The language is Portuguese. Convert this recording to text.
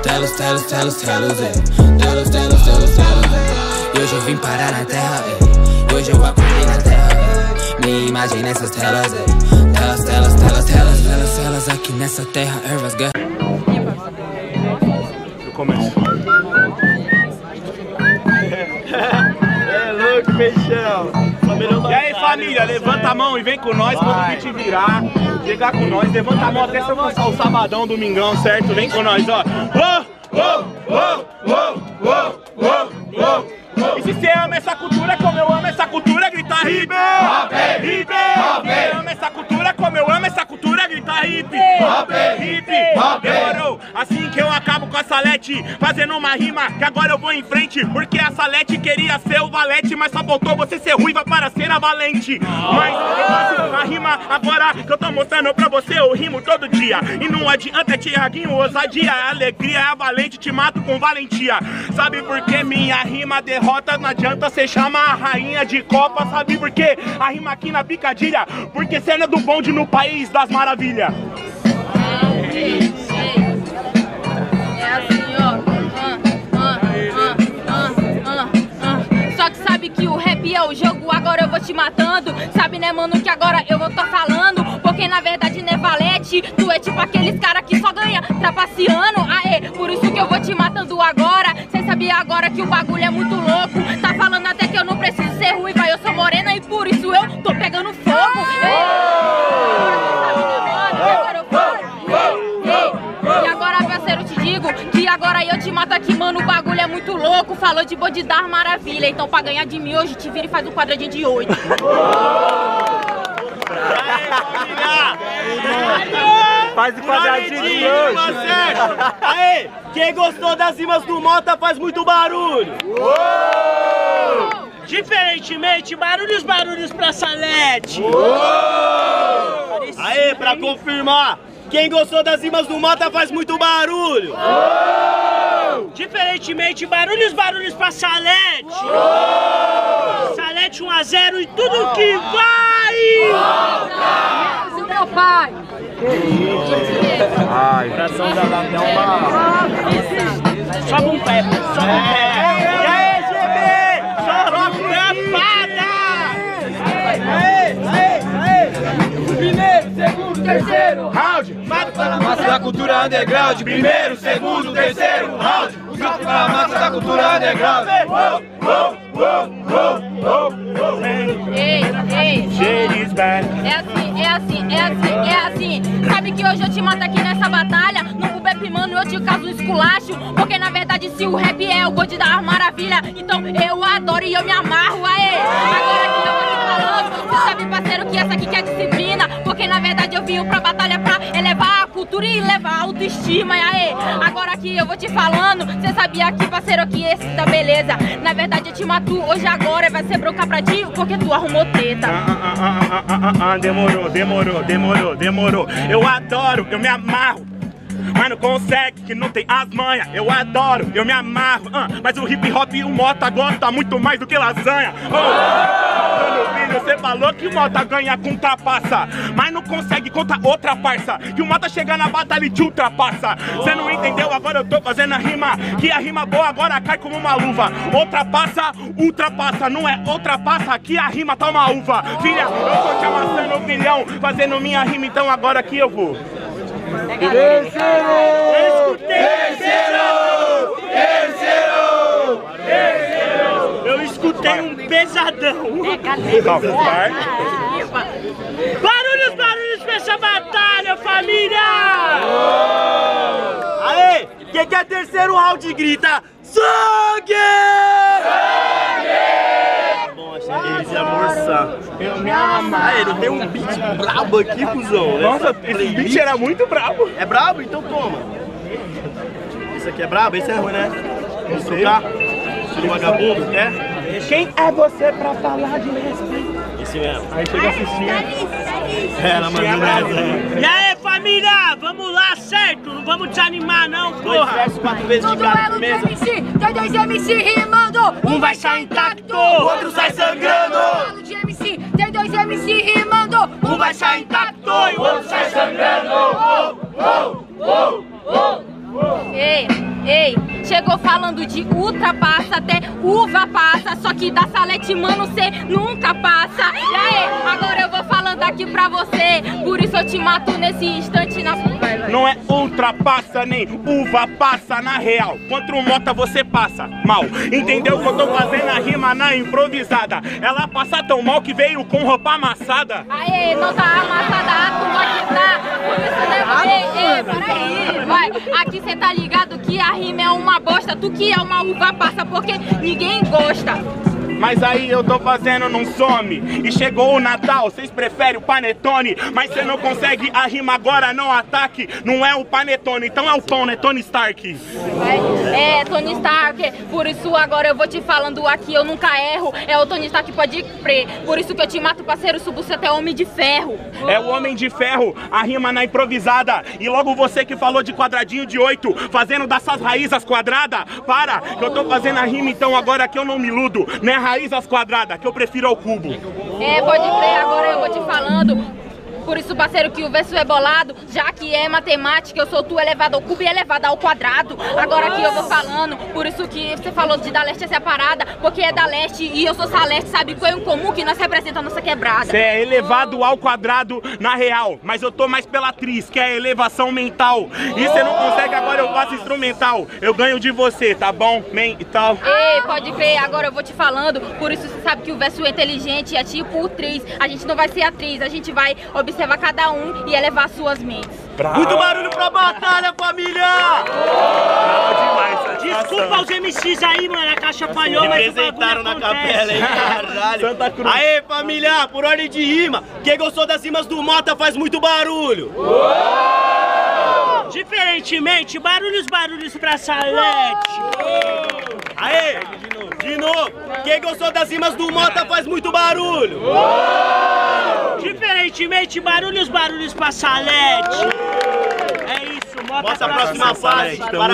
Telos, e hoje eu vim parar na terra, e hoje eu acordei na terra, me imagem nessas telas, telas aqui nessa terra, ervas, guerra. Eu começo. É louco, peixão. E aí, família, levanta a mão e vem com nós quando o beat virar. Chegar com nós, levanta a mão até você alcançar o sabadão, domingão, certo? Vem com nós, ó. E se você ama essa cultura como eu amo essa cultura, grita hip hop, hip hop. Você ama essa cultura como eu amo essa cultura, grita hip hop, hip hop. Demorou, assim que eu acabo com a Salete, fazendo uma rima que agora eu vou em frente. Porque a Salete queria ser o Valete, mas só voltou você ser ruiva para ser a Valente. Mas eu faço a rima agora que eu tô mostrando pra você, eu rimo todo dia. E não adianta, Tiaguinho, ousadia, alegria é a Valente, te mato com valentia. Sabe por que minha rima derrota? Não adianta cê chama a rainha de copa. Sabe por quê? A rima aqui na picadilha, porque cena do bonde no país das maravilhas. É assim, ó. Só que sabe que o rap é o jogo, agora eu vou te matando. Sabe, né, mano, que agora eu vou tô falando. Porque na verdade, né, Valete, tu é tipo aqueles cara que só ganha trapaceando. Aê, por isso que eu vou te matando agora. Cê sabia agora que o bagulho é muito louco. Tá falando até que eu não preciso ser ruiva, eu sou morena e por isso eu tô pegando fogo. E agora, parceiro, te digo que agora eu te mato aqui, mano, o bagulho é muito louco. Falou de bode dar maravilha, então pra ganhar de mim hoje te vira e faz um quadradinho de 8. Faz o quadradinho de hoje. Aê, quem gostou das rimas do Mota faz muito barulho. Diferentemente, barulhos pra Salete. Aê, pra confirmar, quem gostou das rimas do Mota faz muito barulho. Diferentemente, barulhos pra Salete. Salete 1 a 0 e tudo que vai. Volta! Meu pai! Ai, coração já dá até uma... Sobe um pé, sobe um pé. E aí, GB? Xarope rapada! Primeiro, segundo, terceiro round! Massa da cultura underground. Primeiro, segundo, terceiro round. O grito da massa da cultura underground. Ei! É assim. Sabe que hoje eu te mato aqui nessa batalha. No Bep, mano, eu te caso um esculacho. Porque na verdade, se o rap é o bode da maravilha, então eu adoro e eu me amarro. Aê! Agora que eu vou te falando, você sabe, parceiro, que essa aqui que é disciplina. Porque na verdade eu vim pra batalha pra elevar a cultura e levar a autoestima. Aê! Agora que eu vou te falando, você sabia que, parceiro, que esse tá beleza. Na verdade eu te mato hoje agora, vai ser bronca pra ti, porque tu arrumou treta. Demorou. Eu adoro, eu me amarro. Mas não consegue, que não tem as manhas. Eu adoro, eu me amarro. Mas o hip hop e o Mota gosta muito mais do que lasanha. Filho, você falou que o Mota ganha com trapaça, mas não consegue contra outra parça. Que o Mota chega na batalha e te ultrapassa. Você não entendeu? Agora eu tô fazendo a rima. Que a rima boa agora cai como uma luva. Ultrapassa, não é outra passa. Aqui a rima tá uma uva. Filha, eu tô te amassando o bilhão, fazendo minha rima, então agora aqui eu vou. Eu escutei um pesadão. Barulhos pra essa batalha, família! Aê, quem quer terceiro round grita sangue! Eles iam almoçar. Eu me amarro. Ele tem um beat brabo aqui, cuzão. Nossa, esse beat era muito brabo. É brabo? Então toma. Esse aqui é brabo? Esse é ruim, né? Vamos trocar? Estilo vagabundo, quer? Quem é você pra falar de respeito? Esse mesmo. Aí chega assistindo. Ela mandou nessa. E aí, família? Vamos lá, certo? Não vamos desanimar, não, porra. 4 vezes de cada mesa. Tem 2 MC rimando, Um vai sair intacto, O outro sai sangrando. tem 2 MC rimando, um vai sair intacto e o outro sai sangrando. Ei, Ei, chegou falando de ultrapassa, até uva passa, só que da Salete, mano, cê nunca passa. E aí, agora eu vou falando aqui pra você, por isso eu te mato nesse instante na... Vai. Não é ultrapassa nem uva passa na real. Contra o Mota você passa mal. Entendeu que eu tô fazendo a rima na improvisada? Ela passa tão mal que veio com roupa amassada. Aê, não tá amassada, a tua que tá. Por isso ei, peraí, vai. Aqui cê tá ligado que a rima é uma bosta. Tu que é uma uva passa porque ninguém gosta. Mas aí eu tô fazendo num some. E chegou o Natal, vocês preferem o panetone. Mas cê não consegue a rima agora, não ataque. Não é o panetone, então é o pão, né? Tony Stark. É, Tony Stark. Por isso agora eu vou te falando aqui, eu nunca erro. É o Tony Stark, pode crer. Por isso que eu te mato, parceiro, subo você até Homem de Ferro. É o Homem de Ferro, a rima na improvisada. E logo você que falou de quadradinho de 8, fazendo dessas raízes quadradas. Para, que eu tô fazendo a rima, então agora que eu não me iludo. Não é raiz às quadradas, que eu prefiro ao cubo. É, pode crer, agora eu vou te falando. Por isso, parceiro, que o verso é bolado, já que é matemática, eu sou tu elevado ao cubo e elevado ao quadrado. Agora que eu vou falando, por isso que você falou de da leste essa parada, porque é da leste e eu sou saleste, sabe qual é o comum que nós representamos a nossa quebrada. Você é elevado ao quadrado na real, mas eu tô mais pela atriz, que é a elevação mental. E você não consegue, agora eu faço instrumental. Eu ganho de você, tá bom? Mental. Ei, pode crer, agora eu vou te falando, por isso você sabe que o verso é inteligente, é tipo o triz. A gente não vai ser atriz, a gente vai observar cada um e elevar suas mentes. Bravo. Muito barulho pra batalha, família! Bravo demais, Desculpa os MCs aí, mano, a caixa falhou, mas o Representaram na bagulho capela, hein, caralho! Santa Cruz. Aê, família, por ordem de rima, quem gostou das rimas do Mota faz muito barulho! Diferentemente, barulhos pra Salete. Aê, de novo, quem gostou das rimas do Mota faz muito barulho! Diferentemente, barulhos pra Salete. É isso, Mota Bota a próxima fase.